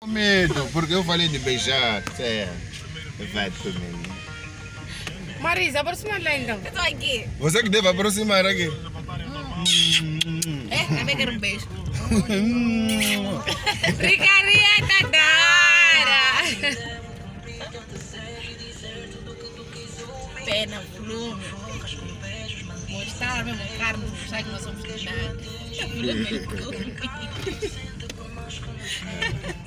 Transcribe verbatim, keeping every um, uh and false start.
Medo, porque eu falei de beijar. É, vai comer. Marisa, aproxima lá então. Eu tô aqui. Você que deve aproximar aqui. É, também quero um beijo. Brigaria da hora. Pena, volume. Mostrar mesmo carne, mostrar que nós somos de nada. Volume.